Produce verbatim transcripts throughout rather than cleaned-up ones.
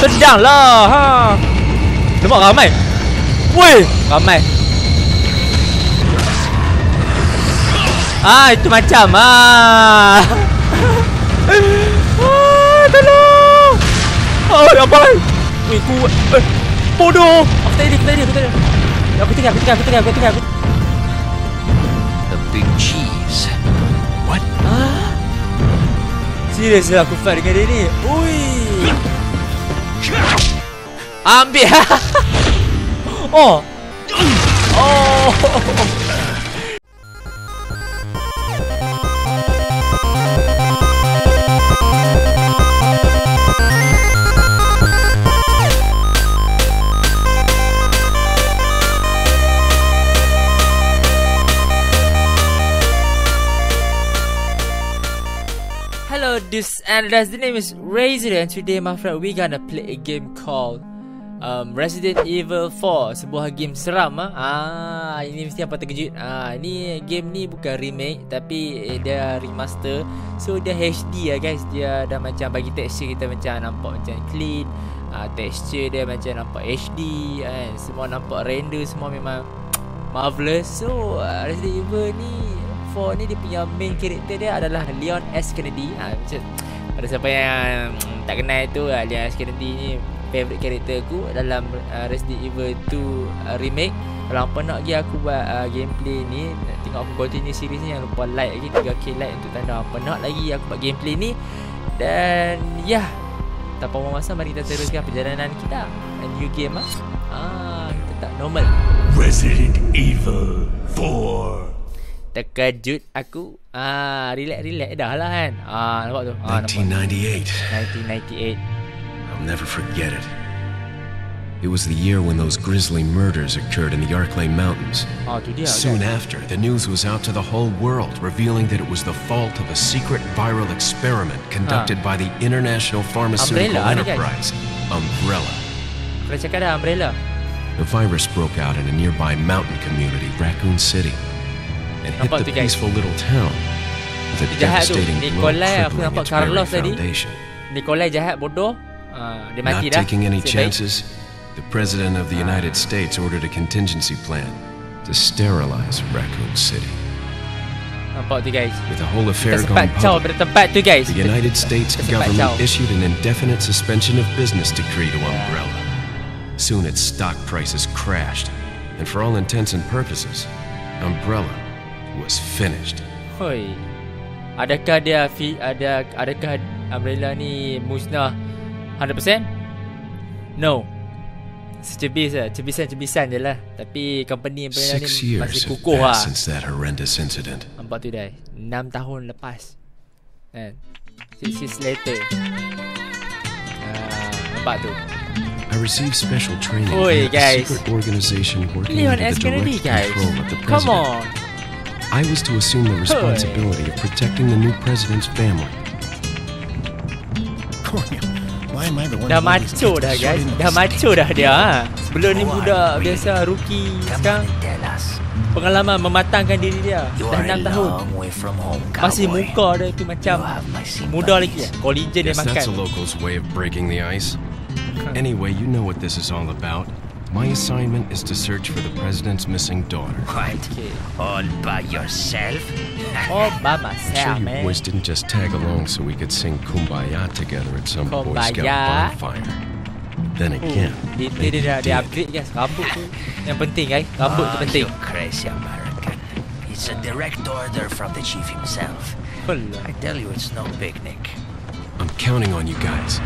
Tendang lah ha. Nampak ramai. Woi, ramai. Ah, itu macam ah. Ah, tolong. Oh, apa? Wih, kuat. Eh, bodoh. Aku tak ada, aku tak ada, aku tak ada. Aku tinggal, aku tinggal, aku tinggal, aku tinggal. The big cheese. What? Ah. Serius lah aku fight dengan dia ni. Ui. Ambil. Oh. Oh. Hello, this and the name is Razor, and today, my friend, we gonna play a game called um, Resident Evil four. Sebuah game seram ah. Ah, ini mesti apa terkejut. Ah, ini game ni bukan remake tapi dia remaster. So dia H D lah guys. Dia dah macam bagi texture kita macam nampak macam clean. Ah, texture dia macam nampak H D kan. Semua nampak render, semua memang marvelous. So uh, Resident Evil ni four ni dia punya main character dia adalah Leon S. Kennedy. Ha, macam pada siapa yang mm, tak kenal tu, uh, Leon S. Kennedy ni favourite character aku dalam uh, Resident Evil two uh, remake. Kalau hampa nak lagi aku buat uh, gameplay ni, tengok aku continue series ni, jangan lupa like lagi three K like untuk tanda hampa nak lagi aku buat gameplay ni. Dan ya, yeah, tanpa buang masa, mari kita teruskan perjalanan kita. A new game ah. Ah, kita tak normal. Resident Evil four. Terkejut aku. Ah, relax relax dah lah kan. Ah, nampak tu. Ah, nineteen ninety-eight. nineteen ninety-eight. I'll never forget it. It was the year when those grisly murders occurred in the Arklay Mountains. Ah, tu dia. Soon kan? after, the news was out to the whole world, revealing that it was the fault of a secret viral experiment conducted ah. by the International Pharmaceutical Umbrella, Enterprise, Umbrella. Kena cakap dah Umbrella. The virus broke out in a nearby mountain community, Raccoon City, and hit Nampak the tu, guys. peaceful little town with a Jahat tu. devastating blow, Nikolai, aku crippling nampak its very Carlos tadi. foundation. Nikolai jahat bodoh. Ah, dia mati Not dah. taking any Nasib baik. chances, the President of the United States ordered a contingency plan to sterilize Raccoon City. Nampak tu guys. With the whole affair Kita sempat gone caw public, pada tempat tu guys. the United States Kita sempat government caw. issued an indefinite suspension of business decree to Umbrella. Soon its stock prices crashed, and for all intents and purposes, Umbrella was finished. Hoi. Adakah dia fi, ada adakah Umbrella ni musnah one hundred percent? No. Secebis lah, cebisan-cebisan je lah. Tapi company Umbrella ni Six years masih have kukuh lah. passed since that horrendous incident. Nampak tu dah, enam tahun lepas kan. Six years later. uh, Nampak tu. I received special training Oi, from a guys. secret organization working Leon under S. the Kennedy direct guys. control of the Come president. on. I was to assume the responsibility of protecting the new president's family. Why am I the one Dah who always macho gets dah shot guys. in the Dah face? macho dah dia ha. Sebelum ni budak biasa rookie, sekarang pengalaman mematangkan diri dia. Dah enam tahun. Masih muka dia tu macam muda lagi lah. Collagen dia Guess makan. that's a local's way of breaking the ice. Anyway, you know what this is all about. My assignment is to search for the president's missing daughter. What? Okay. All by yourself? Oh, by I'm sure myself, you man. boys didn't just tag along so we could sing Kumbaya together at some Boy Scout Kumbaya. bonfire. Then Oh, again, dia, dia, maybe dia, dah, you dia did. upgrade guys. Rambut tu yang penting guys. Rambut tu Oh, penting. you crazy American. It's a direct order from the chief himself. Alah. I tell you, it's no picnic. I'm counting on you guys.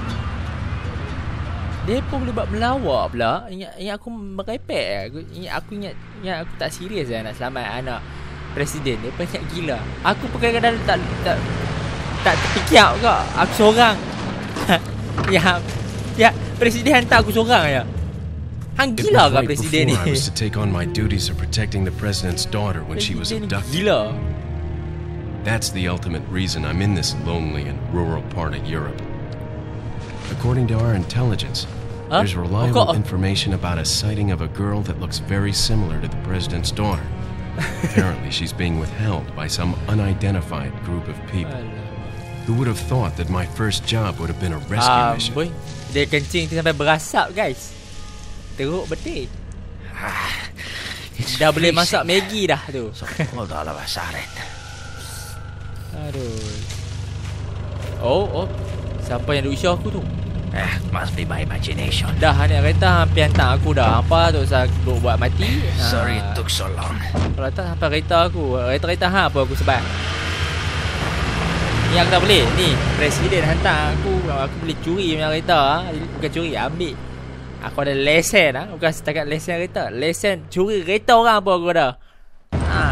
Dia pun boleh buat melawak pula. Ingat, ingat aku merepek. Aku ingat aku ingat, ingat aku tak serius lah nak selamat anak presiden. Dia banyak gila. Aku pun kadang-kadang tak tak tak terfikir kau. Aku seorang. ya, ya presiden hantar aku seorang je. Hang It gila was ke right presiden ni? before I was to take on my duties of protecting the president's daughter when she was Presiden abducted. gila. That's the ultimate reason I'm in this lonely and rural part of Europe. According to our intelligence, Huh? there's reliable Oh, kok- information about a sighting of a girl that looks very similar to the president's daughter. Apparently, she's being withheld by some unidentified group of people. Alah. Who would have thought that my first job would have been a rescue Ah, mission? boy. Dia kencing tu sampai berasap, guys. Teruk betul. Ah, it's Dah boleh freezing. masak Maggi dah tu. So cold all of a sudden. Aduh. Oh, oh. Siapa yang duk show aku tu? Eh, must be my imagination. Dah naik kereta hampir hantar aku dah. Apa tu saya duk buat mati? Sorry Ah, it took so long. Kalau tak sampai kereta aku. Kereta-kereta hang apa aku sebab. Ni aku tak boleh. Ni presiden hantar aku. Aku boleh curi punya kereta. Bukan curi, ambil. Aku ada lesen ah, bukan setakat lesen kereta. Lesen curi kereta orang pun aku ada. Ha.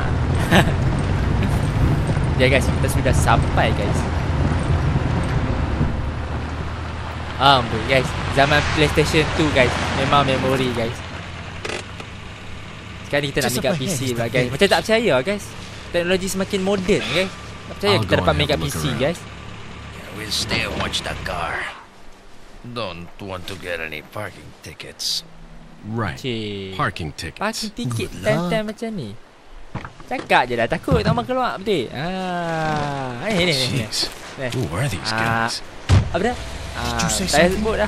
Ya guys, kita sudah sampai guys. Ampun guys, zaman PlayStation two guys, memang memori guys. Sekarang kita nak Just main kat up P C ahead, lah just guys. up Macam tak percaya guys. Teknologi semakin moden guys. Tak percaya I'll kita go dapat and main kat have a P look C around. guys. We'll stay and watch the car. Don't want to get any parking tickets. Right. Cik. Parking tickets. Parking tiket Good time-time macam ni. Cakap je dah takut tak mau keluar betul. Ah, ni ni ni. Jeez. Eh. Who are these Ah. guys? Apa dah? Ah, you say saya something? sebut dah.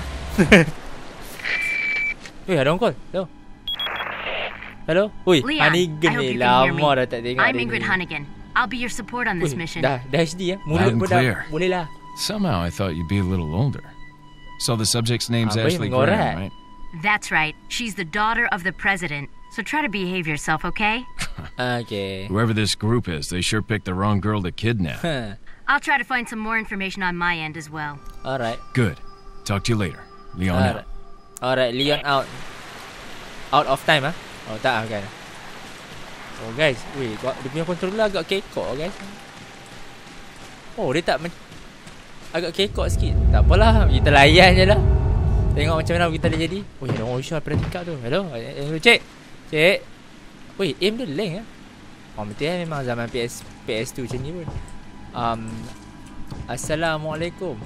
Weh, ada orang call. Hello. Hello. Ui, Leon, Hannigan I hope ni you can hear me. lama dah tak tengok I'm dia Ingrid ni. Hannigan. I'll be your support on this Ui, mission. dah, dah H D ya. Loud Mulut and pun dah clear. boleh lah. Somehow I thought you'd be a little older. So the subject's name's Ah, boy, Ashley mengorak. Graham, right? That's right. She's the daughter of the president. So try to behave yourself, okay? Okay. Whoever this group is, they sure picked the wrong girl to kidnap. Huh. I'll try to find some more information on my end as well. Alright. Good. Talk to you later. Leon Alright. out. Alright, Leon out. Out of time ah. Oh tak ah kan. Oh guys, weh, dia punya controller agak kekok guys. Oh, dia tak men- agak kekok sikit. Tak apalah, kita layan je lah. Tengok macam mana kita dah jadi. Oh, ada orang usual pada tingkap tu. Hello, hello cik. Cik. Weh, aim dia leng ah. Oh, betul eh, memang zaman P S P S two macam ni pun. Um Assalamualaikum.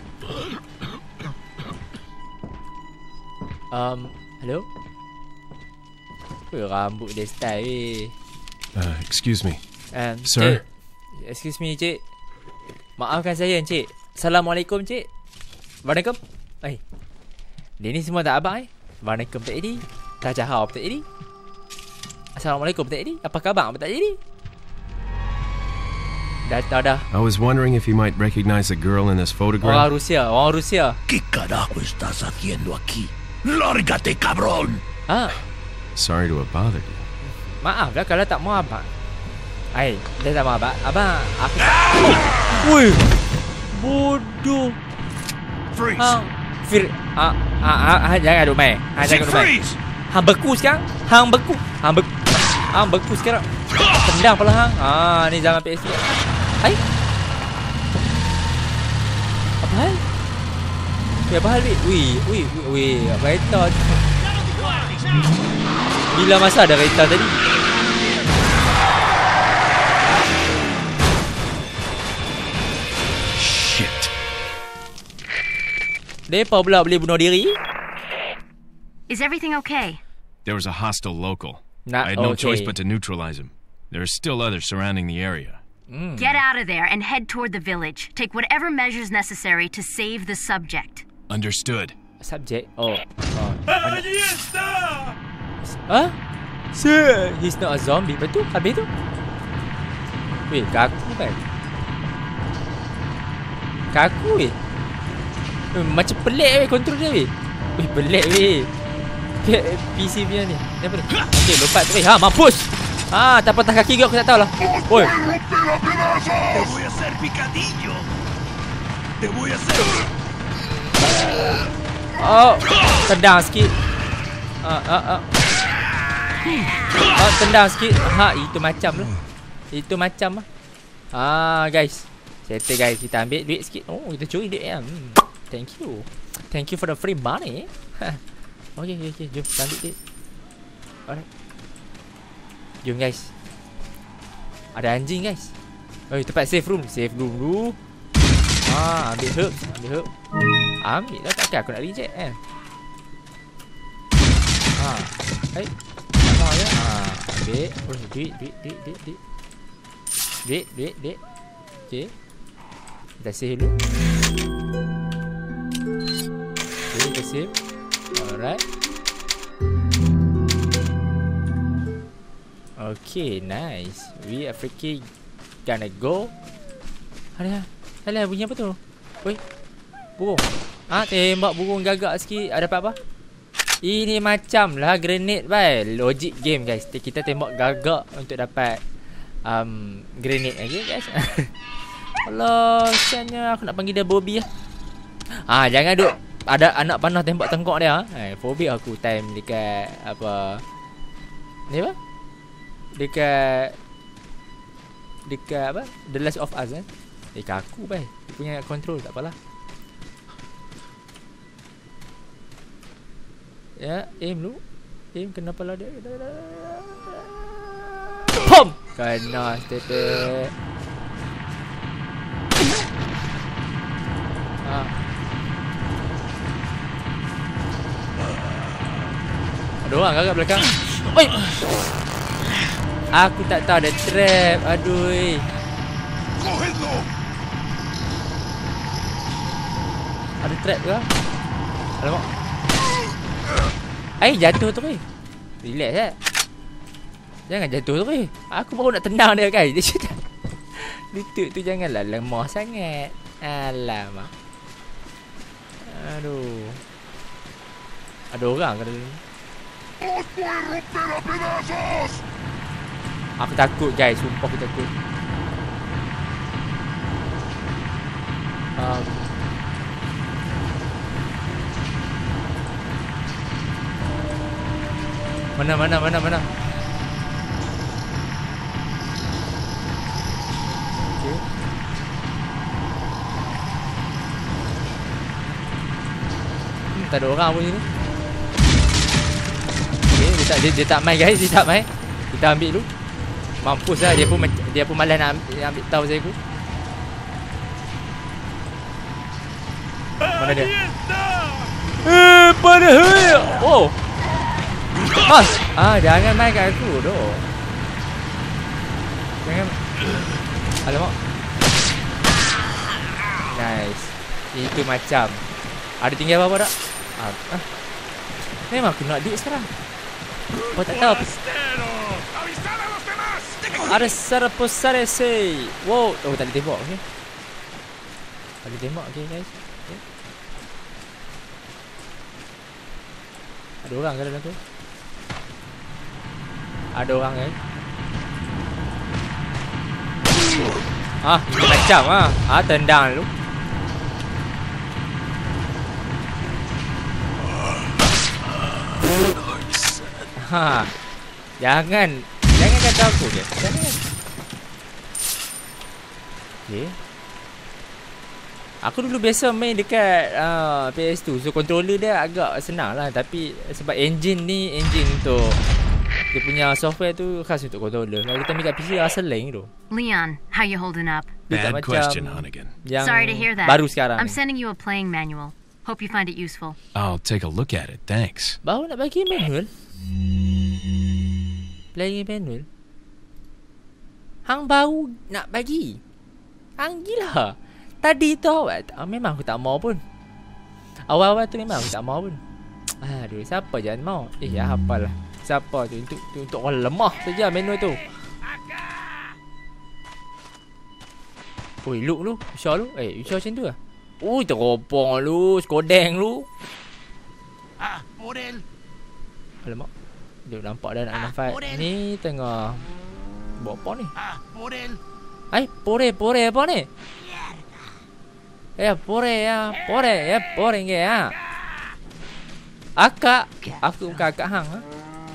Um, hello? Weh, rambut dia style weh. Uh, excuse me. Um, Sir? Cik. Excuse me, cik. Maafkan saya, cik. Assalamualaikum, cik. Waalaikum. Eh. Dia ni semua tak abang eh. Waalaikum tak jadi. Tak jahau tak jadi. Assalamualaikum tak jadi. Apa khabar tak jadi? Dah, dah, dah. I was wondering if you might recognize the girl in this Orang photograph. Rusia, orang Rusia. ¿Qué carajo estás haciendo aquí? ¡Lárgate, cabrón! Ha, Sorry to have bothered you. maaf lah kalau tak mau abang. Ai, dia tak mau abang. Abang, aku tak. Oh. Woi. Bodoh. Freeze! Hang Fir ah, ah, ah, ah, jangan duk main. Ha, Say jangan duk main. freeze! Hang beku sekarang. Hang beku. Hang beku. Hang beku sekarang. Tendang pula hang. Ah, ni zaman P S tiga. Hai. Apa hal? Weh, apa hal weh? Weh, weh, weh, kereta. Bila masa ada kereta tadi? Shit. Depa pula boleh bunuh diri? Is everything okay? There was a hostile local. Nah, I had no okay. choice but to neutralize him. There are still others surrounding the area. Get out of there and head toward the village. Take whatever measures necessary to save the subject. Understood. Subject. Oh. Oh. Huh? Sir, he's not a zombie. Betul? Habis tu? Weh, kaku kan? Kaku weh. Eh, macam pelik weh kontrol dia weh. Weh, pelik weh. P C punya ni. Ni apa ni? Okay, lompat tu weh. Ha, mampus! Ha, tak patah kaki ke aku tak tahu lah. Woi. ¡Te voy a hacer picadillo! ¡Te voy a hacer! Oh, tendang sikit. Ah, ah, ah. Oh, tendang sikit. Ha, itu macam lah. Itu macam lah. Ah, guys. Settle guys, kita ambil duit sikit. Oh, kita curi duit ya. Hmm. Thank you. Thank you for the free money. Okay, okay, okay. Jom, kita ambil duit. Alright. Jom guys. Ada anjing guys. Oh, tempat safe room. Safe room dulu. Ah, ambil herb, ambil herb. Ambil lah, takkan aku nak reject kan. Ha. Hai. Sama je. Ha, ambil. Oh, duit, duit, duit, duit, duit. Duit, duit, duit. Okey. Kita kita save dulu. Okay, kita save. Alright. Okay, nice. We are freaking gonna go. Ada. Salah bunyi apa tu? Oi. Burung. Ah, tembak burung gagak sikit. Ada dapat apa? Ini macam lah grenade bai. Logic game guys. Kita tembak gagak untuk dapat um, grenade aja guys. Allah, kesiannya aku nak panggil dia Bobby lah. Ah, jangan duk ada anak panah tembak tengkok dia. Eh, fobia aku time dekat apa? Ni apa? Dekat dekat apa? The Last of Us kan. Dekat aku bai. Dia punya control tak apalah. Ya, aim dulu. Aim kena pala dia. Pom! Kena stepek. Ah. Ada orang kat belakang. Oi. Aku tak tahu ada trap. Aduh. Ada trap ke? Alamak. Eh, jatuh tu weh. Relax eh. Jangan jatuh tu weh. Aku baru nak tendang dia guys. Dia cakap lutut tu janganlah lemah sangat. Alamak. Aduh. Ada orang ke dalam ni? Aku takut guys. Sumpah aku takut. Um, Mana mana mana mana. Okey. Hmm, tak ada orang pun sini. Okey, dia tak dia, dia tak main guys, dia tak main. Kita ambil dulu. Mampus lah, dia pun dia pun malas nak ambil, ambil tahu saya aku. Mana dia? Eh, pada hey. Oh. Ah, ah, jangan main kat aku doh. Jangan. Alamak. Nice. Itu macam. Ada tinggal apa-apa tak? Ah, ah. Memang aku nak duit sekarang. Kau tak tahu apa. Ada serapus sarese. Wow. Oh, tak boleh tembak. Okay. Tak boleh tembak. Okay guys. Okay. Ada orang ke dalam tu? Ada orang kan? Ah, ini macam ah. Ah, tendang dulu. Ha. Jangan jangan kata aku je. Jangan. Okey. Aku dulu biasa main dekat uh, P S two. So controller dia agak senang lah. Tapi sebab engine ni engine untuk dia punya software tu khas untuk controller. Kalau kita ambil kat P C rasa lain tu. Leon, how you holding up? Bad question, Hunnigan. Sorry to hear that. Baru sekarang. I'm sending you a playing manual. Hope you find it useful. I'll take a look at it, thanks. Baru nak bagi manual? Playing manual? Hang baru nak bagi? Hang gila. Tadi tu awak ah, memang aku tak mau pun. Awal-awal tu memang aku tak mau pun. Aduh, siapa jangan mau? Eh, ya apalah. Siapa tu? Untuk, tu, untuk orang lemah saja menu tu. Oi, look lu. Usha lu. Eh, usha macam tu lah. Ui, teropong lu. Skodeng lu. Ah, Morel. Alamak. Dia nampak dah nak ah, fight. Ni tengah buat apa ni? Ah, Morel. Ay, pore, pore apa ni? Ya, pore ya. Pore ya, pore ke ya. Akak. Aku bukan akak hang. Ha?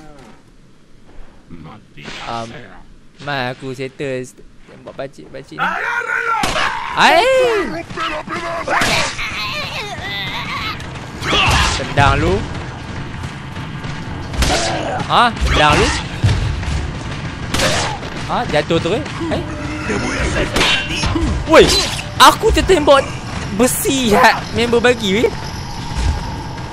Um, Ma, aku settle tembak pakcik-pakcik ni. Ay! Tendang lu. Ah, tendang lu. Ah, jatuh tu eh. Eh. Woi, aku tertembak besi hat member bagi weh.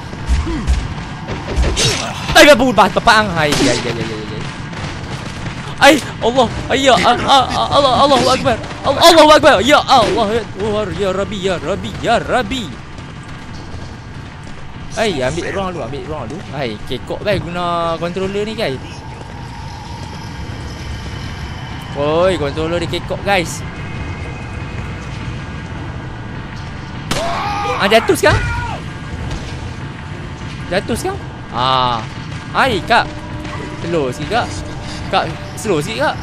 Tak apa pun pas papang. Hai, ya ya ya ya. Ay, Allah. Ya Allah, Allahu Akbar. Allahu Akbar. Ya Allah. Ya Rabbi, ya Rabbi, ya Rabbi. Ay, ambil ruang dulu, ambil ruang dulu. Hai, kekok guys guna controller ni guys. Oi, controller dia kekok guys. Ah, jatuh sekarang? Jatuh sekarang? Ah. Hai, Kak. Slow sikit, Kak. Kak, slow sikit, Kak.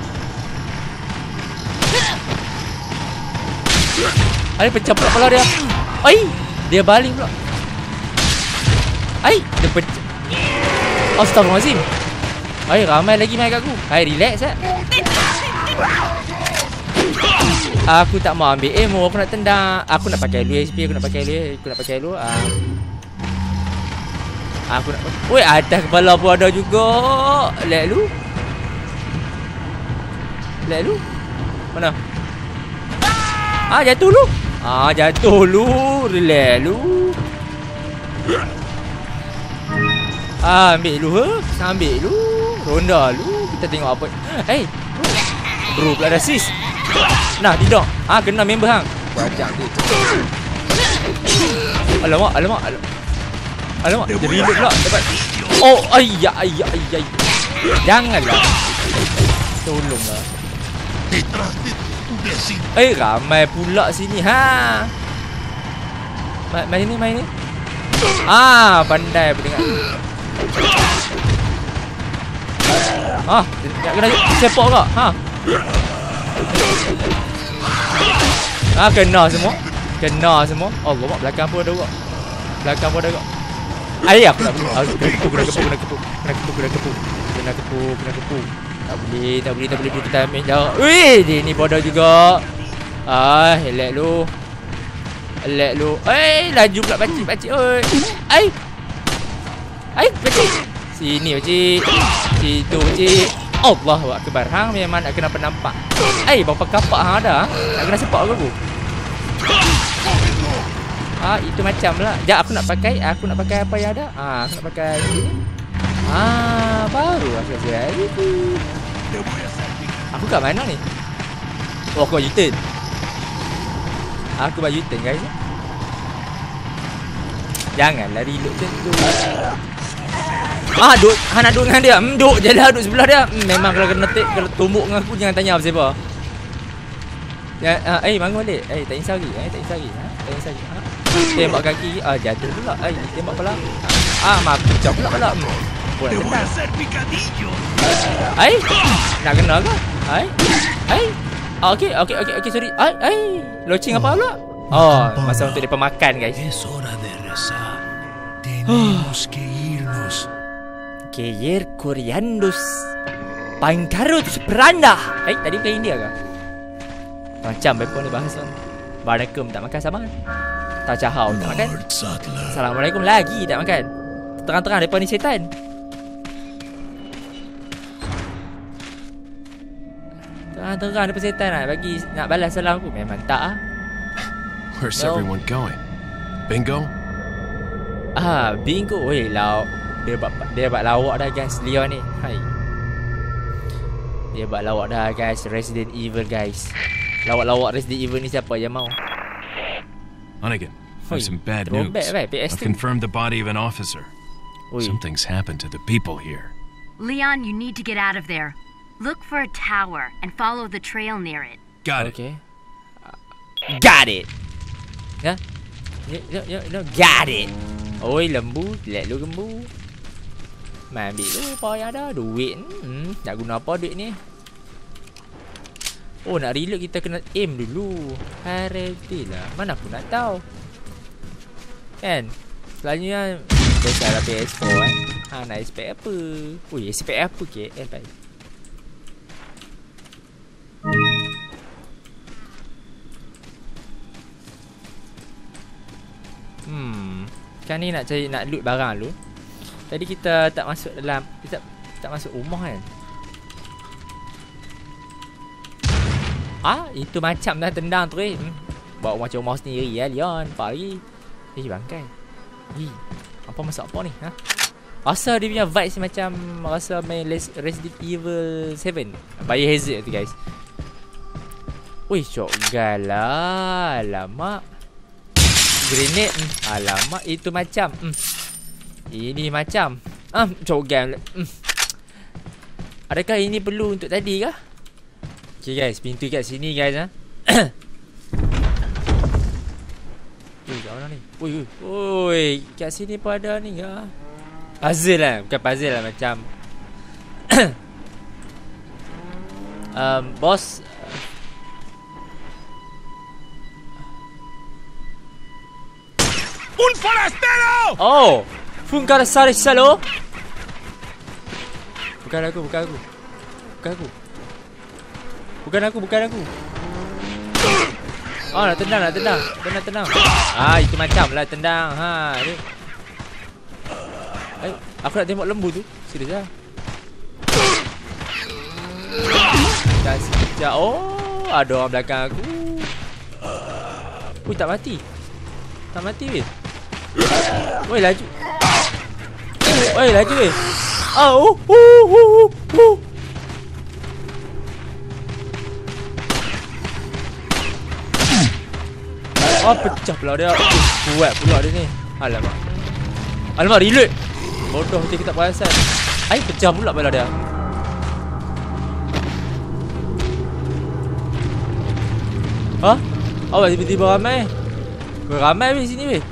Hai, pecah pula kepala dia. Ai, dia baling pula. Ai, dia pecah. Astagfirullahalazim. Ai, ramai lagi main kat aku. Hai, relax eh. Aku tak mau ambil ammo, aku nak tendang. Aku nak pakai lu H P, aku nak pakai lu, aku nak pakai lu. Ah. Aku nak. Woi, atas kepala pun ada juga. Let lu. Let lu. Mana? Ah, jatuh lu. Ah, jatuh lu. Relax lu. Ah, ambil lu he. Ambil lu. Ronda lu. Kita tengok apa. Hey. Bro, pula ada sis. Nah, tidak. Ah, kena member hang. Bajak dia. Alamak, alamak, alamak. Alamak, dia reload pula. Dapat. Oh, ayya, ayya, ayya. Janganlah. Tolonglah. Eh, ramai pula sini. Ha. Main, main ni, main ni. Ah, pandai berdengar. Ah, nak kena sepak kau. Ha. Ah, kena semua. Kena semua. Allah, mak belakang pun ada kau. Belakang pun ada kau. Ayah aku nak pergi. Kena kepu, kena kepu, kena kepu. Kena kepu, kena kepu. Kena kepu, kena kepu. Tak boleh, tak boleh, tak boleh duduk timing dah. Weh, dia ni bodoh juga. Ah, elak lu. Elak lu. Eh, laju pula pakcik-pakcik. Oi. Ai. Ai, pakcik. Sini pakcik. Situ pakcik. Allahu Akbar. Hang memang nak kena penampak. Eh, berapa kapak hang ada? Nak kena sepak ke aku? Ah, itu macam lah. Sekejap aku nak pakai. Aku nak pakai apa yang ada? Ah, aku nak pakai ini. Ah, baru aku rasa itu. Aku kat mana ni? Oh, aku buat U-turn. Aku buat U-turn guys. Janganlah reload macam tu. Ah, duk, han nak duk dengan dia. Hmm, duk je lah, duk sebelah dia. Hmm, memang kalau kena tek, kalau tumbuk dengan aku jangan tanya apa siapa. Ya, ah, eh bangun balik. Eh, tak insya lagi. Eh, tak insya lagi. Ha? Tak insya lagi. Ha? Tembak kaki. Ah, jatuh pula. Eh, tembak pula. Ah, mak pecah pula pula. Hmm. Boleh tendang. Ai, nak kena ke? Ai. Ai. Ah, okey, okey, okey, okey, sorry. Ai, ai. Loceng apa pula? Oh, masa untuk depa makan, guys. Es hora de rezar. Tenemos que irnos. Keyer Coriandus Pancarut Pranda. Eh, tadi bukan India ke? Macam mereka ni bahasa. Barakum tak makan sama. Tajahau tak makan. Assalamualaikum lagi tak makan. Terang-terang mereka ni setan. Terang-terang mereka setan lah. Bagi nak balas salam aku. Memang tak lah. Where's No. everyone going? Bingo? Ah, bingo. Weh, lau. Dia buat dia buat lawak dah guys, Leon ni. Hai. Dia buat lawak dah guys, Resident Evil guys. Lawak-lawak Resident Evil ni siapa yang mau? Hunnigan, I have some bad throwback, news. right? P S I've two. confirmed the body of an officer. Oi. Something's happened to the people here. Leon, you need to get out of there. Look for a tower and follow the trail near it. Got it. Okay. Got it. Ya. Ya, ya, ya, ya, got it. Oi, lembu, let lu lembu. Mai ambil tu apa yang ada. Duit. Hmm, nak guna apa duit ni? Oh, nak reload kita kena aim dulu. Haredi lah. Mana aku nak tahu. Kan? Selalunya biasalah P S four kan. Ha, nak expect apa? Ui, expect apa ke? Eh, baik. Hmm. Kan ni nak cari, nak loot barang dulu. Tadi kita tak masuk dalam, kita tak masuk rumah kan. Ah, itu macam dah tendang tu eh. Hmm. Bawa macam rumah sendiri ya, Leon. Nampak lagi. Eh, bangkai. Hi. Apa masak apa ni? Ha? Rasa dia punya vibes macam rasa main Resident Evil seven Biohazard tu guys. Wih, shotgun lah. Alamak. Grenade. mm. Alamak, itu macam mm. Ini macam ah, shotgun. mm. Adakah ini perlu untuk tadi kah? Okay guys, pintu kat sini guys ha. Ui, kat mana ni? Ui, ui, ui, kat sini pun ada ni kah? Puzzle lah, bukan puzzle lah, macam um, Bos. Un forastero! Oh, Funkarasari Salo. Bukan aku, bukan aku. Bukan aku. Bukan aku, bukan aku. Oh, nak tendang, nak tendang. Tenang, tenang. Ah, itu macam lah tendang. Ha, ni. Eh, aku nak tembak lembu tu. Serius lah. Dah sekejap. Oh, ada orang belakang aku. Ui, tak mati. Tak mati weh. Woi, laju. Woi, laju weh. Ah, oh, oh, oh, oh. Oh, pecah pula dia. Kuat pula dia ni. Alamak. Alamak, reload. Bodoh, kita tak perasan. Ai, pecah pula pula dia. Ha? Awak tiba-tiba ramai. Ramai weh sini weh.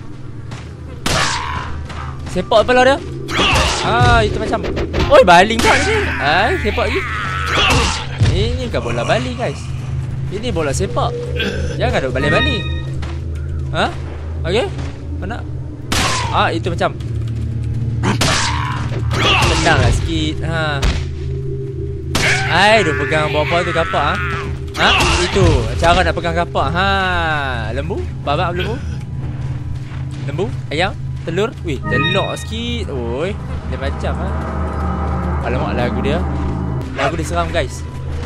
Sepak pula dia. Ah, itu macam. Oi, baling kau ni. Ai, sepak lagi. Ini bukan bola baling guys. Ini bola sepak. Jangan duk baling-baling. Ha? Okey? Mana? Ah, itu macam. Tendanglah sikit. Ha. Ai, duk pegang bawah tu kapak ah. Ha? Ha? Itu cara nak pegang kapak. Ha, lembu, babak lembu. Lembu, ayam, telur. Wih, telur sikit. Oi, dia macam ah. Alamak, lagu dia. Lagu dia seram guys.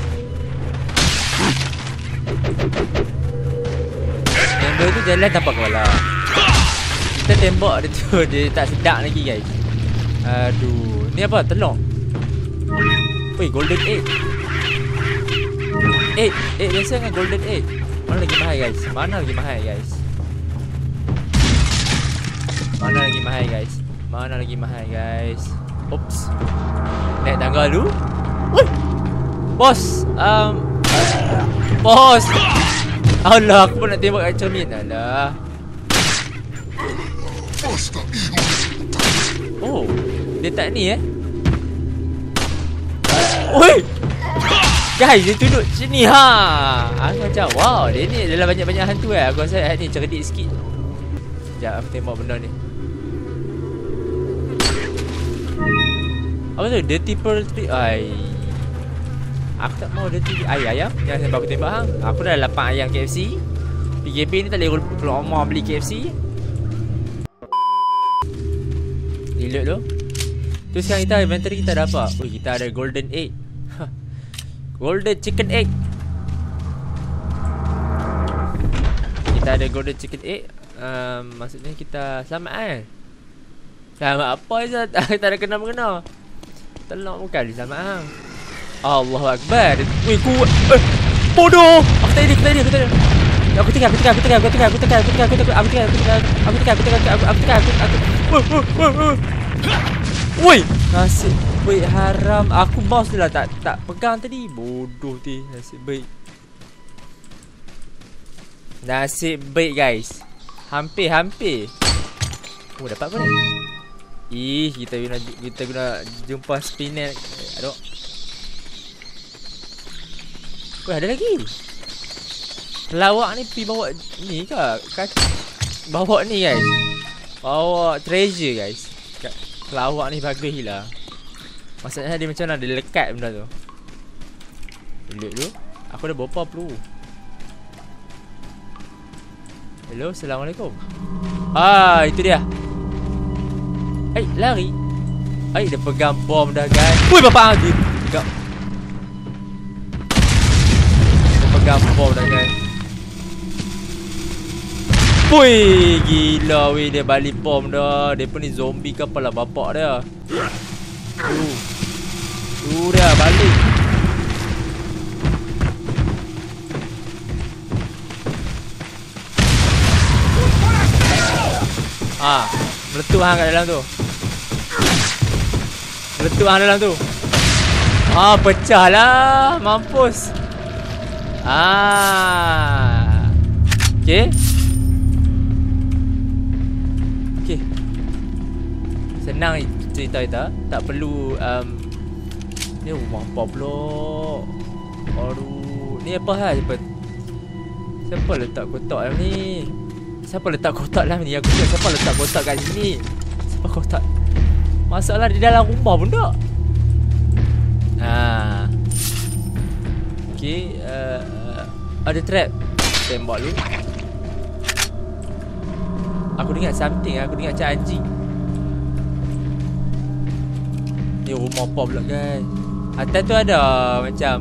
Member tu jalan tanpa kepala. Kita tembak dia tu, dia tak sedap lagi guys. Aduh, ni apa? Telur. Wih, golden egg. Egg, egg biasa dengan golden egg. Mana lagi mahal guys? Mana lagi mahal guys? Mana lagi mahal guys? Mana lagi mahal guys? Oops. Naik tangga dulu. Wih. Bos, um Bos. Allah, aku pun nak tembak kat cermin. Alah. Oh, dia tak ni eh. Oi. Guys, dia duduk sini ha. Aku macam wow, dia ni dalam banyak-banyak hantu eh. Aku rasa ni cerdik sikit. Sekejap aku tembak benda ni. Apa tu? Dirty Pearl Tree. Ai. Aku tak mau dirty ai ayam. Jangan sampai aku tembak hang. Aku dah lapan ayam K F C. P K P ni tak boleh keluar rumah beli K F C. Reload tu. Tu sekarang kita inventory kita ada apa? Oh, kita ada golden egg. Golden chicken egg. Kita ada golden chicken egg. um, Maksudnya kita selamat kan? Selamat apa je? Tak ada kena-mengena. Telok bukan dia selamat hang. Allahu Akbar. Weh, kuat. Eh, bodoh. Aku tak ada, aku tak ada, aku tak ada. Aku tinggal, aku tinggal, aku tinggal, aku tinggal, aku tinggal, aku tinggal, aku tinggal, aku tinggal, aku tinggal, aku tinggal, aku tinggal, aku tinggal, aku tinggal. Woi, nasib baik haram. Aku mouse dia lah tak tak pegang tadi. Bodoh tu. Nasib baik. Nasib baik guys. Hampir-hampir. Oh, dapat apa ni? Ih, kita guna kita guna jumpa spinner. Aduh. Weh, ada lagi. Pelawak ni pergi bawa ni ke? Bawa ni guys. Bawa treasure guys. Pelawak ni bagus lah. Maksudnya dia macam mana? Dia lekat benda tu. Lihat dulu. Aku dah berapa peluru. Hello, Assalamualaikum. Ah, itu dia. Eh, lari. Eh, dia pegang bom dah guys. Wui, bapak dia pegang. Dia pegang bom dah guys. Pui, gila weh, dia balik bom dah. Dia pun ni zombie ke apalah bapak dia. Tu. Tu dia balik. Ah, meletup hang kat dalam tu. Meletup hang dalam tu. Ah, pecah lah. Mampus. Ah. Okey. Okey. Senang cerita kita. Tak perlu um, ni rumah apa pula. Aduh, ni apa hal siapa? Siapa letak kotak dalam ni? Siapa letak kotak dalam ni? Aku cakap siapa letak kotak kat sini? Siapa kotak? Masalah di dalam rumah pun tak. Ha. Okey, uh, ada trap. Tembak dulu. Aku dengar something, aku dengar macam anjing. Ni rumah apa pula guys? Atas tu ada macam.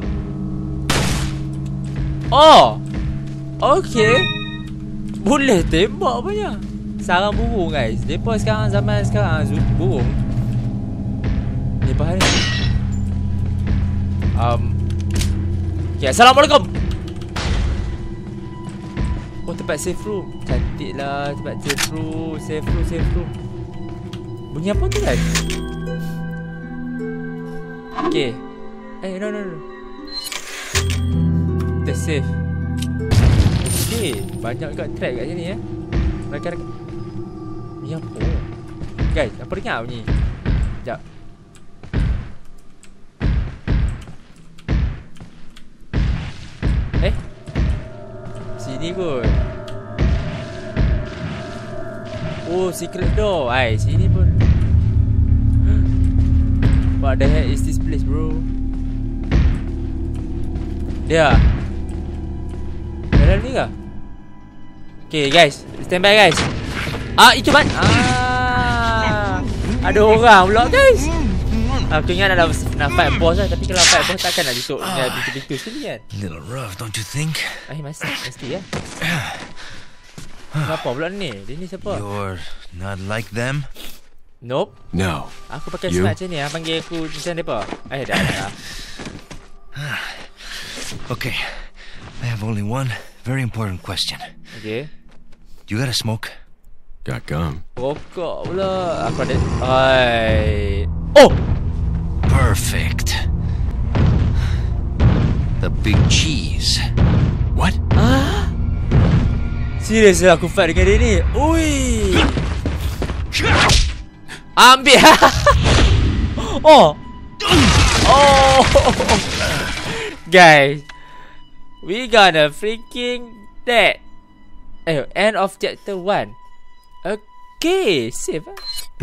Oh. Okey. Boleh tembak punya. Sarang burung guys. Depa sekarang zaman sekarang burung. Depa ni. Um. Okay, assalamualaikum. Oh, tempat safe room. Cantik lah tempat safe room. Safe room, safe room. Bunyi apa tu guys? Okay. Eh, no, no, no. The safe. Okay, banyak kat trap kat sini eh. Rakan-rakan. Ni apa? Guys, apa dengar bunyi? Sekejap. Eh? Sini kot. Oh, secret door. Hai, sini pun. What the heck is this place, bro? Dia. Dalam ni kah? Okay guys, stand by guys. Ah, itu man. Ah, ada orang pula guys. Aku ingat nak nak fight boss lah, tapi kalau fight boss takkan nak tutup dengan pintu-pintu sini kan. Little rough, don't you think? Eh, mesti mesti ya. Kenapa pula ni? Dia ni siapa? You're not like them? Nope. No. Aku pakai You? smart macam ni. Ah, panggil aku macam depa. Eh, dah dah. Okay, I have only one very important question. Okay. You got a smoke? Got gum. Rokok pula. Aku ada. Hai. Oh. Perfect. The big cheese. What? Ah. Serius lah aku fight dengan dia ni. Ui. Ambil. Oh. Oh. Guys, we gonna freaking dead. Eh, end of chapter one. Okay, save ah.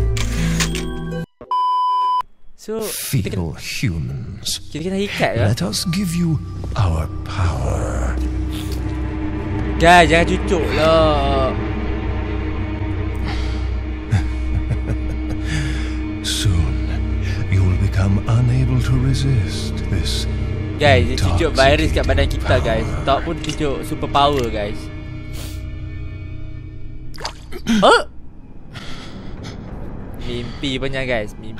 So, kita kena, Feeble humans, kita kena ikat ke? let us give you our power. Guys, jangan cucuk lah. Soon, you will become unable to resist this. Guys, dia cucuk virus kat badan kita guys. Tak pun cucuk super power guys. Oh. Mimpi punya guys, mimpi.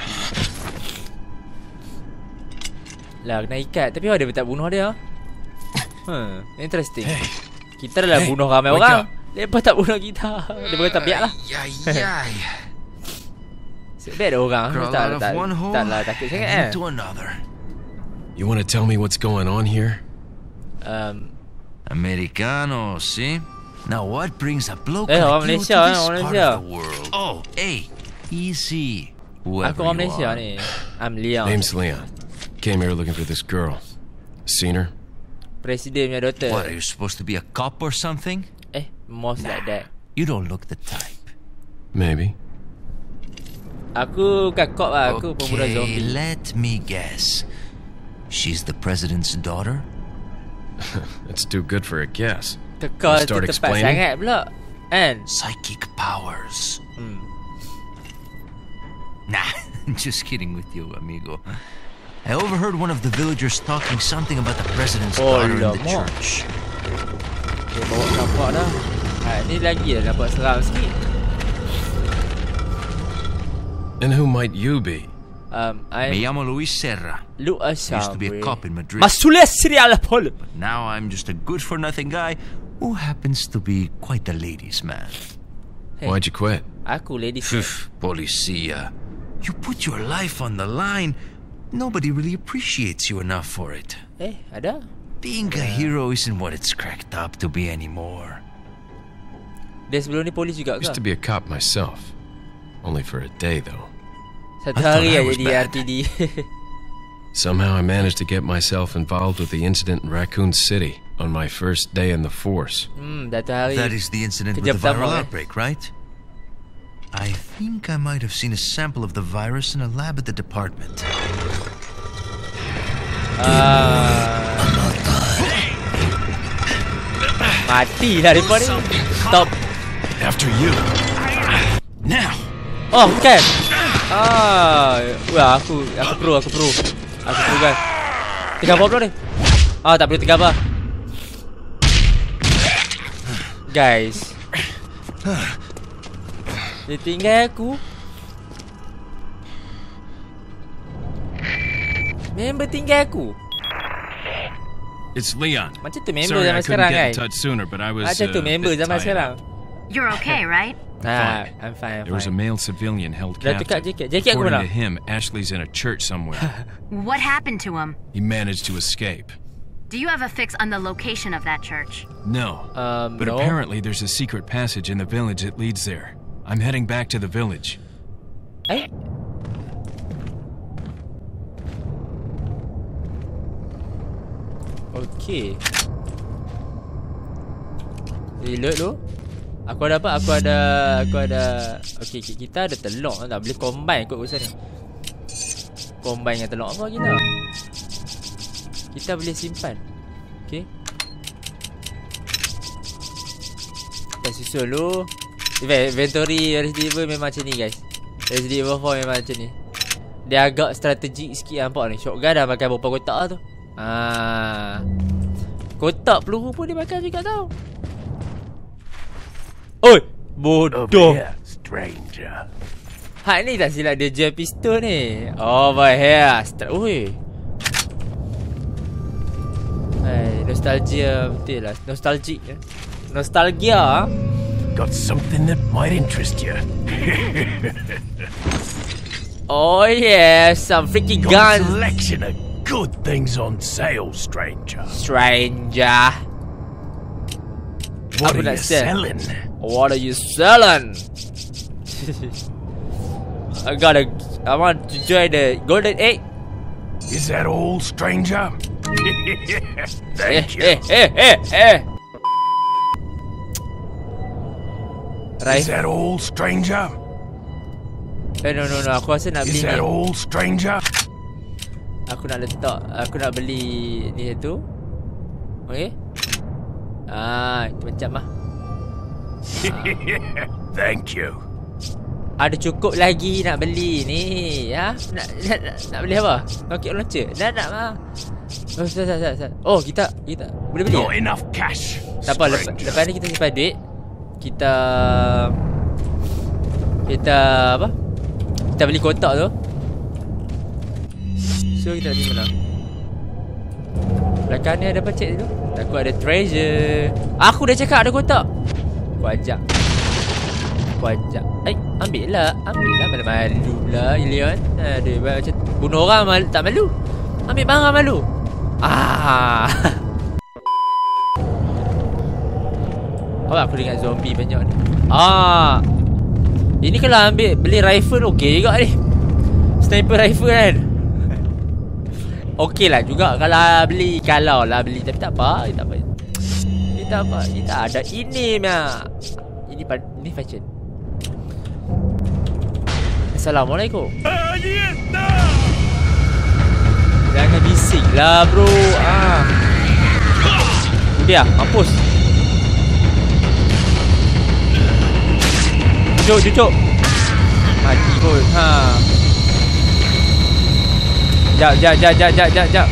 Lah kena ikat. Tapi ada tak bunuh dia. Hmm, interesting. Kita dah Hey, bunuh ramai wake orang. up. Lepas tak bunuh kita. Dia kata biarlah. Yay, yay. Sebab ada orang Crawl tak out of tak one hole tak lah takut sangat and eh. into another. You want to tell me what's going on here? Um, Americano, see? Now what brings a bloke Eh, orang like you Malaysia, to eh, this orang part Malaysia. of the world? Oh, hey, easy. Whoever aku orang you Malaysia are. ni. I'm Leon. Name's Leon. Came here looking for this girl. Seen her? Presiden punya daughter. What, are you supposed to be a cop or something? Eh, most like that. You don't look the type. Maybe. Aku bukan cop lah. Aku pembunuh Okay, zombie. let me guess. She's the president's daughter? That's too good for a guess. Kekal tu Start tepat explaining? sangat pula. Kan? Psychic powers. Hmm. Nah, just kidding with you, amigo. I overheard one of the villagers talking something about the president's Oh, daughter in the lama. church. Okay, bawa nampak dah. Ha, ni lagi dah dapat seram sikit. And who might you be? Um, Me I'm llamo Luis Serra. Luis Used to be a cop in Madrid. Masulia serial pol. Now I'm just a good-for-nothing guy who happens to be quite a ladies' man. Hey, Why'd you quit? aku ladies. Pff, Policia. You put your life on the line. Nobody really appreciates you enough for it. Eh, ada? Being a hero isn't what it's cracked up to be anymore. Dia sebelum ni polis juga ke? Used to be a cop myself. Only for a day, though. Satu I thought hari I aja was di bad. R T D. Somehow I managed to get myself involved with the incident in Raccoon City on my first day in the force. Hmm, satu hari. That is the incident with Kerja the viral pertama, eh? outbreak, right? I think I might have seen a sample of the virus in a lab at the department. Ah. Mati lah mereka ni. Stop. After you. Now. Oh, bukan. Ah, wah, aku aku pro, aku pro. Aku pro guys. Tiga apa ni? Ah, tak boleh tiga apa. Guys. Dia tinggal aku. Member tinggal aku. It's Leon. Macam tu member Sorry, I zaman couldn't sekarang get kan. in touch sooner, but I was Macam tu uh, member bit zaman tied sekarang. up. You're okay, right? Ah, I'm fine, I'm There was a fine. male civilian held Dah tukar captive. jaket. Jaket aku According mana? to him, Ashley's in a church somewhere. What happened to him? He managed to escape. Do you have a fix on the location of that church? No. Um, But no. apparently there's a secret passage in the village that leads there. I'm heading back to the village. Eh? Okay. Reload tu. Aku ada apa? Aku ada Aku ada okay, kita ada telur tak boleh combine kot urusan ni. Combine dengan telur apa kita? Kita boleh simpan. Okay. Kita susul dulu. Inventory Resident Evil memang macam ni guys. Resident Evil four memang macam ni. Dia agak strategik sikit nampak ni. Shotgun dah pakai berapa kotak tu. Ah. Kotak peluru pun dia pakai juga tau. Oi, bodoh. stranger. Hak ni tak silap dia jual pistol ni. Over here. Stra- Oi. Hai, nostalgia betul lah. Nostalgic ya. Nostalgia. Got something that might interest you. Oh yeah, some freaking Got a guns. selection of good things on sale, stranger. Stranger. What Apa are nak you sell? selling? What are you selling? I got a. I want to join the golden egg. Is that all, stranger? Eh, Thank you. eh, eh, eh, eh. Right. Is that all, stranger? Eh, no, no, no. Aku rasa nak beli Is that ni. all, stranger? Aku nak letak. Aku nak beli ni tu. Okay. Ah, itu macam mah. Thank you. Ada cukup lagi nak beli ni. Ya. Nak nak, nak, nak beli apa? Rocket launcher. Dah nak mah. Oh, sat, sat, sat, sat. Oh, kita kita boleh beli. Not Tak enough cash. apa, lepas, stranger. lepas ni kita simpan duit. Kita kita apa? Kita beli kotak tu. So kita nak pergi mana? Belakang ni ada apa cek tu? Aku ada treasure. Aku dah cakap ada kotak. Aku ajak. Aku ajak. Eh, ambil lah. Ambil lah. Malu-malu lah Leon. Aduh, macam bunuh orang mal tak malu. Ambil barang malu. Ah. Oh, aku ingat zombie banyak ni. Ah. Ini kalau ambil beli rifle okey juga ni. Sniper rifle kan. Okey lah juga kalau beli. Kalau lah beli. Tapi tak apa. Tak apa. Kita apa? Kita ada ini mah. Ini ini fashion. Assalamualaikum. Jangan bising lah bro. Ah. Dia mampus. Cucuk, cucuk. Mati pun. Ha. Jap, jap, jap, jap, jap, jap, jap.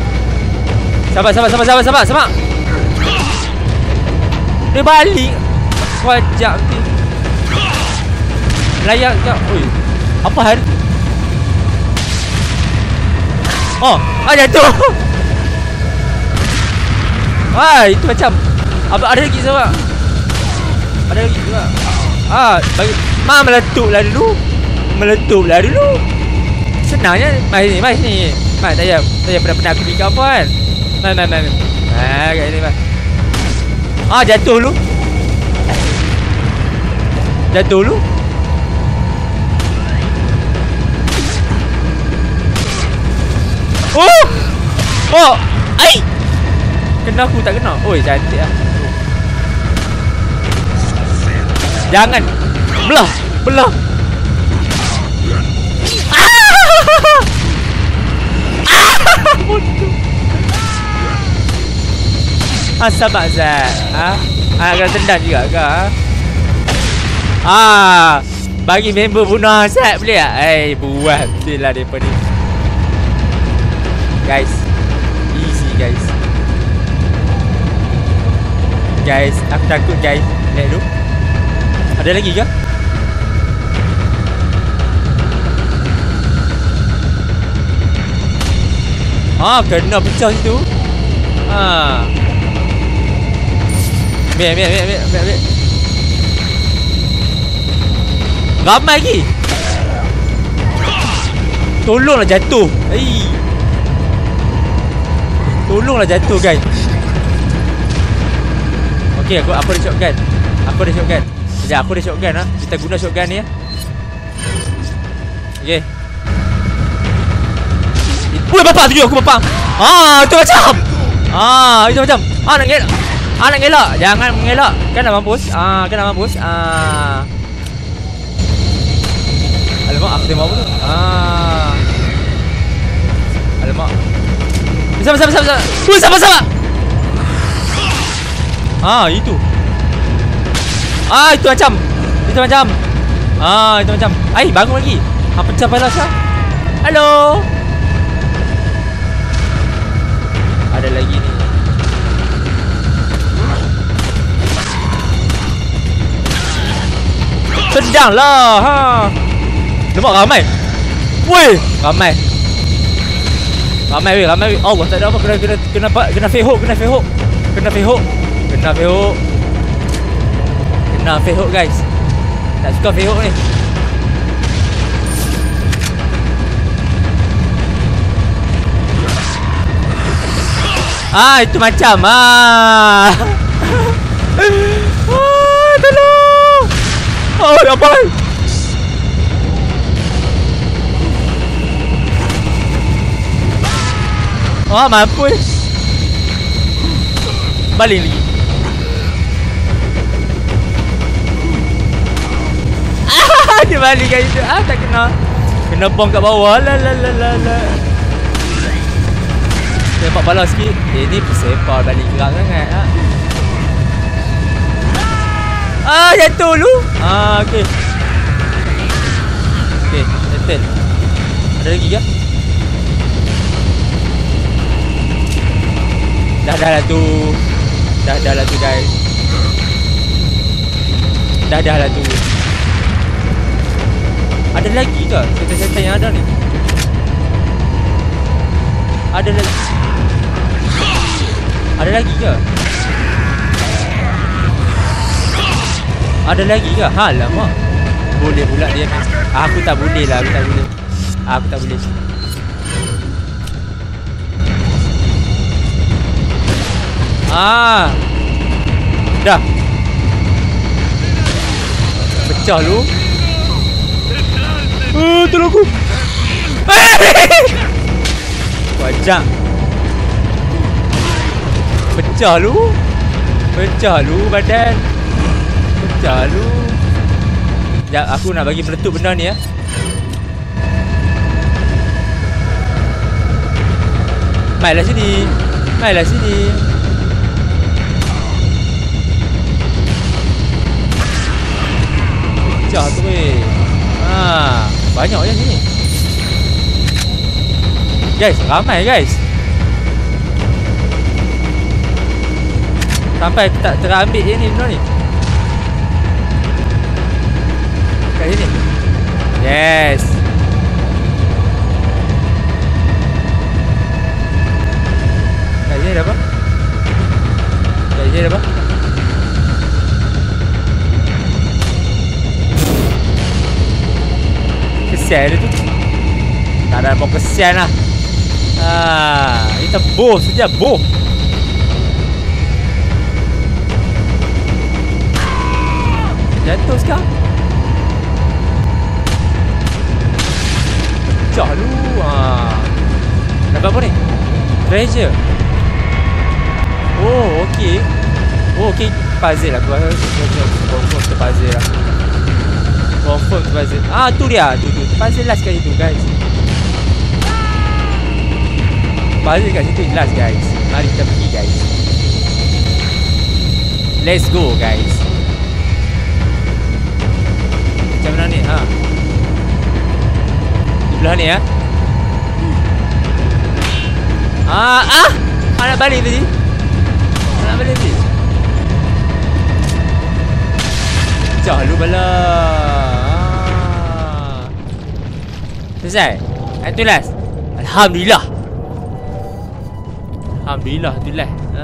Sabar, sabar, sabar, sabar, sabar, sabar. Dia balik. Wajak ni. Layak tak? Oi. Apa hal? Oh, ah jatuh. Ah, itu macam apa ada lagi sebab? Ada lagi juga. Ah, bagi ma meletuplah dulu. Meletuplah dulu. Senangnya mai ni, mai ni. Mai tak payah, tak payah pernah aku fikir apa kan. Mai mai mai. Ah, kat sini mai. Ah, jatuh dulu. Jatuh dulu. Oh! Oh! Ai! Kena aku tak kena. Oi, cantik lah. Jangan. Belah. Belah. Ah! Ah! Bodoh. Ah, sabar Zat. Ha? Ah, kena tendang juga ke? Ha? Ah, bagi member bunuh Zat boleh tak? Eh, buat betul lah daripada ni. Guys, easy guys. Guys, aku takut guys. Lihat dulu. Ada lagi ke? Ah, kena pecah situ. Ah. Ambil, ambil, ambil, ambil, ambil. Ramai lagi. Tolonglah jatuh. Hei. Tolonglah jatuh guys. Okey, aku aku ada shotgun. Aku ada shotgun. Sekejap, aku ada shotgun ah. Kita guna shotgun ni ya. Okey. Woi, bapak tuju aku bapak. Ah, itu macam. Ah, itu macam. Ah, nak gelak. Ah, nak gelak. Jangan mengelak. Kan dah mampus. Ah, kan dah mampus. Ah. Alamak, aku tembak apa tu? Ah. Alamak. Sabar, sabar, sabar. Woi, sabar, sabar. Ah, itu. Ah, itu macam. Itu macam. Ah, itu macam. Ai, bangun lagi. Ah, pecah palas ah. Hello. Ada lagi ni. Tendanglah. Ha. Nampak ramai. Woi, ramai. Ramai weh, ramai weh. Allah, tak ada apa kena kena kena kena fehok, kena fehok. Kena fehok. Kena fehok. Kena fehok guys. Tak suka fehok ni. Ah, itu macam ah. Ah, tolong. Oh, apa? Oh, mampus. Balik lagi. Ah, dia balik kat situ. Ah, tak kena. Kena bom kat bawah. La la la la la. Tembak balas sikit. Eh, ni pesepar balik gerak sangat. Ha? Ah, jatuh dulu. Ah, okey. Okey, settle. Ada lagi ke? Dah dah lah tu. Dah dah lah tu guys. Dah dah lah tu. Ada lagi ke? Setan-setan yang ada ni. Ada lagi. Ada lagi ke? Ada lagi ke? Ha lama. Boleh pula dia. Aku tak boleh lah, aku tak boleh. Aku tak boleh. Ah. Dah. Pecah lu. Oh, tolong aku. Wajak. Pecah lu. Pecah lu badan. Pecah lu. Sekejap, aku nak bagi meletup benda ni ya. Mailah sini. Mailah sini. Pecah tu weh. Ha, banyak je sini. Guys, ramai guys. Sampai tak terambil je ni benda ni. Kat sini. Yes. Kat sini ada apa? Kat sini ada apa? Kesian dia tu. Tak ada mau kesian lah. Ah, kita boh saja, boh. Jatuh sekarang. Pecah lu. Ah. Dapat apa ni? Treasure. Oh, okey. Oh, okey. Puzzle lah. Aku rasa confirm tu puzzle lah. Confirm tu puzzle. Ah, tu dia. Tu tu. Puzzle last kali tu, guys. Puzzle kat situ jelas, guys. Mari kita pergi, guys. Let's go, guys. Macam mana ni, ha? Di belah ni, ha? Ah, ah! Nak balik tadi. Nak balik tadi. Pecah lu bala. Ah. Selesai. Itu last. Alhamdulillah. Alhamdulillah, tu lah. Ha.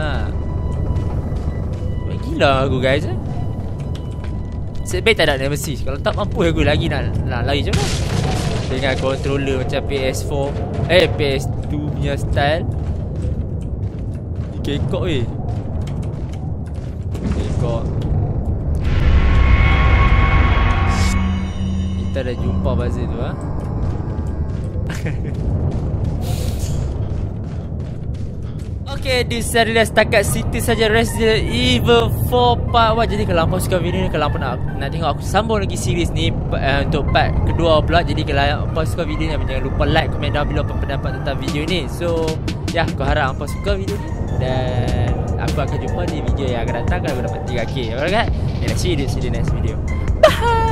Gila aku, guys. Eh? Sebaik tak ada nemesis. Kalau tak mampu aku lagi nak, nak lari macam mana? Dengan controller macam P S four. Eh, P S two punya style. Kekok weh. Kekok. Kita dah jumpa bazir tu, ha? Okay, di seri setakat situ saja Resident Evil four Part one. Jadi kalau hampa suka video ni, kalau hampa nak, nak tengok aku sambung lagi series ni uh, untuk part kedua pula. Jadi kalau hampa suka video ni, jangan lupa like, komen down below pendapat tentang video ni. So, ya, aku harap hampa suka video ni. Dan aku akan jumpa di video yang akan datang kalau aku dapat three K. Alright, and see you, see you next video. Bye.